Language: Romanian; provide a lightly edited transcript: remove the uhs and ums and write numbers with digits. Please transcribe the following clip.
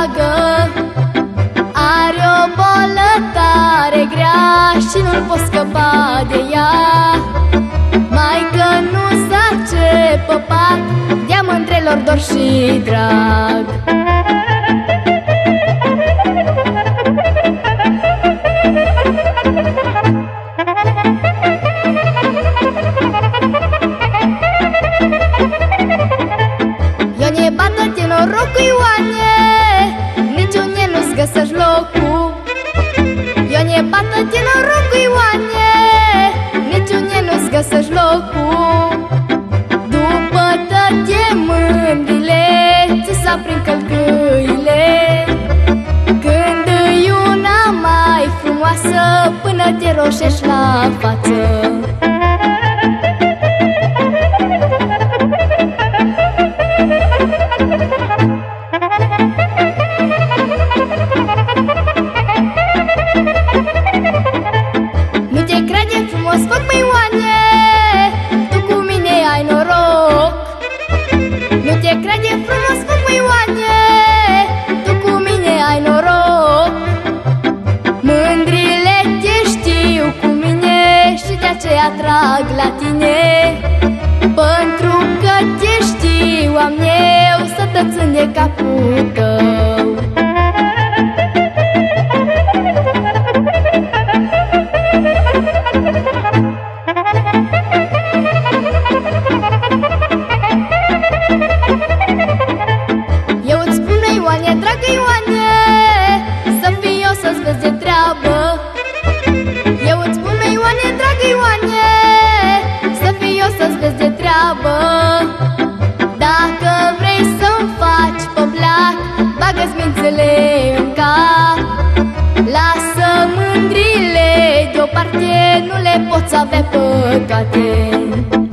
dragă are o bolă tare grea și nu pot scăpa de ea. Maică, nu zace pe pat, de-a mândrelor dor și drag. Ioane, bată-te norocul, Ioane, niciunde nu-ți găsești locul. Ioane, bată-te norocul, Ioane, niciunde nu-ți găsești locul. După toate mândrile ți s-aprind călcâile, când e una mai frumoasă până te roșești la față. Nu te crede frumos, foc, măi, Ioane, tu cu mine ai noroc. Nu te crede frumos, foc, măi, Ioane, tu cu mine ai noroc. Mândrile te știu cu mine și de aceea trag la tine, pentru că te știu am eu să te țin de capul tău. Eu îți spun, Ioane, dragă Ioane, să fii eu să-ți vezi de treabă. Eu îți spun, Ioane, dragă Ioane, să fii eu să-ți vezi de treabă. Dacă vrei să-mi faci pe plac, bagă-ți mințele în cap. Lasă mândrile deoparte, nu le poți avea pe toate.